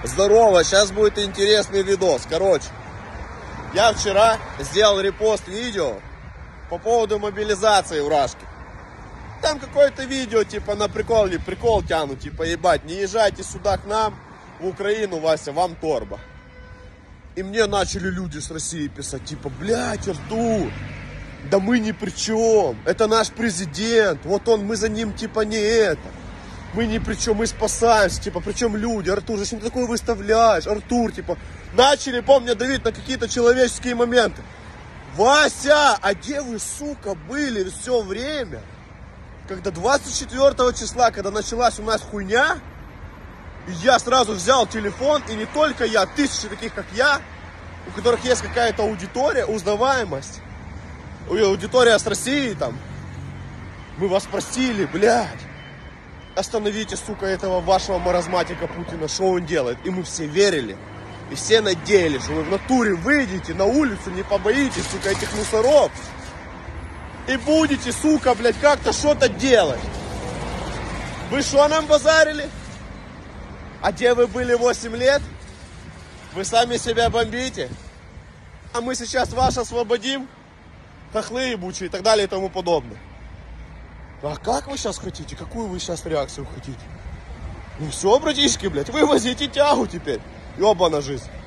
Здорово, сейчас будет интересный видос. Короче, я вчера сделал репост видео по поводу мобилизации в Рашке. Там какое-то видео, типа, на прикол тянут, типа, ебать, не езжайте сюда к нам, в Украину, Вася, вам торба. И мне начали люди с России писать, типа, блядь, Артур, да мы ни при чем, это наш президент, вот он, мы за ним, типа, не это. Мы ни при чем, мы спасаемся, типа, причем люди, Артур, зачем ты такое выставляешь, Артур, типа, начали, помню, давить на какие-то человеческие моменты. Вася, а где вы, сука, были все время, когда 24 числа, когда началась у нас хуйня, и я сразу взял телефон, и не только я, тысячи таких, как я, у которых есть какая-то аудитория, узнаваемость, аудитория с России там, мы вас просили, блядь. Остановите, сука, этого вашего маразматика Путина, что он делает. И мы все верили. И все надеялись, что вы в натуре выйдете на улицу, не побоитесь, сука, этих мусоров. И будете, сука, блядь, как-то что-то делать. Вы что нам базарили? А где вы были 8 лет? Вы сами себя бомбите. А мы сейчас вас освободим. Хохлы ебучие и так далее и тому подобное. А как вы сейчас хотите? Какую вы сейчас реакцию хотите? Ну все, братишки, блядь, вы возите тягу теперь. Ёбана жизнь.